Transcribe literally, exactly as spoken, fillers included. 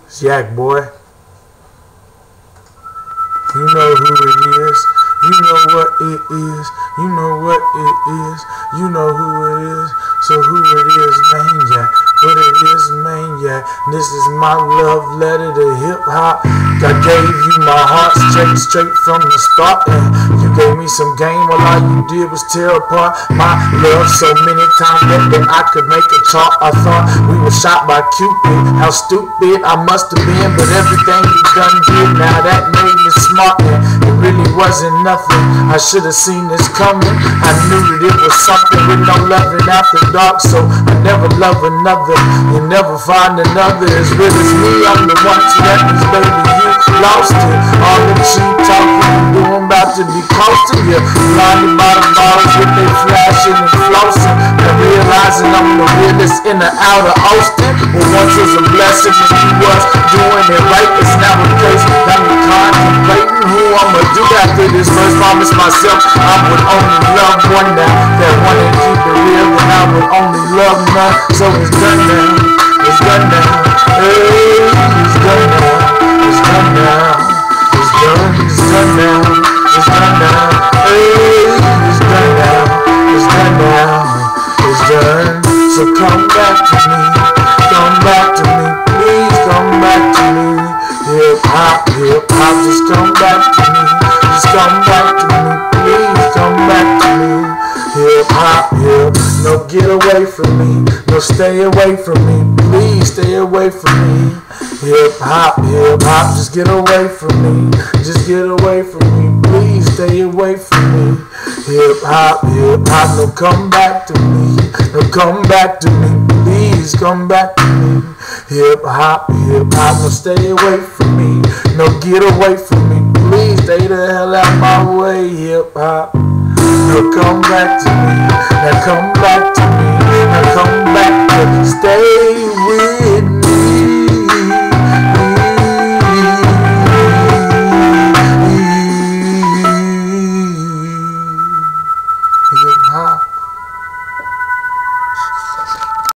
It's Yak, boy. You know who it is. You know what it is. You know what it is. You know who it is. So who it is, Maniac. What it is, Maniac. This is my love letter to hip hop. I gave you my heart straight, straight from the start. And you gave me some game while all you did was tear apart my love so many times that, that I could make a chart. I thought we were shot by Cupid. How stupid I must have been, but everything you done did, now that made me smart. And it really wasn't nothing. I should have seen this coming. I knew that it was something with no loving after dark. So I never love another. You never find another as real as me. I'm the one to that is, baby, you lost it. All the cheap talking you doing about to be close to you. Blinded by the bottles with they flashing and flossing. And realizing I'm the realest in the outer Austin. But once was a blessing and you was doing it right. It's now a case got me contemplating who I'ma do after this verse. Promise myself I would only love one now. That one and keep it real, and I would only love none. So it's done now, it's done now. Hey, it's done now, it's done now. It's done, it's done now, it's done now. Hey, it's done now, it's done now. It's done. So come back to me, come back to me, please come back to me. Hip hop, hip hop, just come back to me, just come back to me, please come back to me. Hip hop, hip, no get away from me, no stay away from me, please stay away from me. Hip hop, hip hop, just get away from me, just get away from me, please stay away from me. Hip hop, hip hop, no come back to me, no come back to me, please come back to me. Hip hop, hip hop, no stay away from me, no get away from me, please stay the hell out my way. Hip hop, no come back to me, now come back to me, now come back to